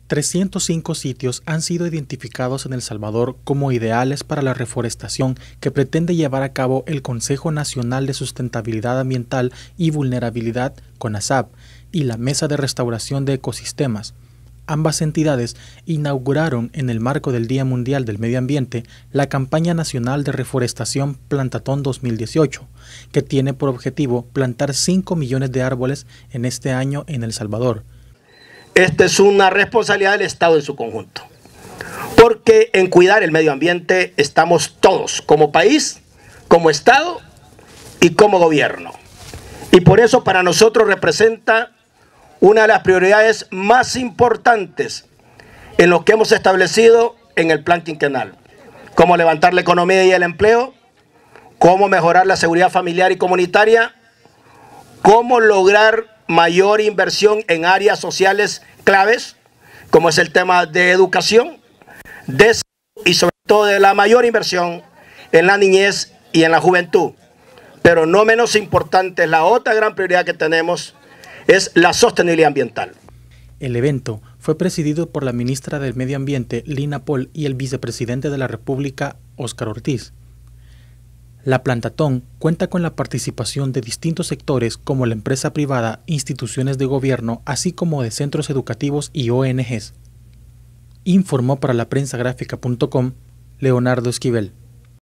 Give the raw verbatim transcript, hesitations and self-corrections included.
trescientos cinco sitios han sido identificados en El Salvador como ideales para la reforestación que pretende llevar a cabo el Consejo Nacional de Sustentabilidad Ambiental y Vulnerabilidad, CONASAB, y la Mesa de Restauración de Ecosistemas. Ambas entidades inauguraron en el marco del Día Mundial del Medio Ambiente la campaña nacional de reforestación Plantatón dos mil dieciocho, que tiene por objetivo plantar cinco millones de árboles en este año en El Salvador. Esta es una responsabilidad del Estado en su conjunto, porque en cuidar el medio ambiente estamos todos, como país, como Estado y como gobierno. Y por eso para nosotros representa una de las prioridades más importantes en lo que hemos establecido en el plan quinquenal. Cómo levantar la economía y el empleo, cómo mejorar la seguridad familiar y comunitaria, cómo lograr mayor inversión en áreas sociales claves, como es el tema de educación, de salud y sobre todo de la mayor inversión en la niñez y en la juventud. Pero no menos importante, la otra gran prioridad que tenemos es la sostenibilidad ambiental. El evento fue presidido por la ministra del Medio Ambiente, Lina Pol, y el vicepresidente de la República, Óscar Ortiz. La Plantatón cuenta con la participación de distintos sectores como la empresa privada, instituciones de gobierno, así como de centros educativos y O N Ges. Informó para la prensa gráfica punto com Leonardo Esquivel.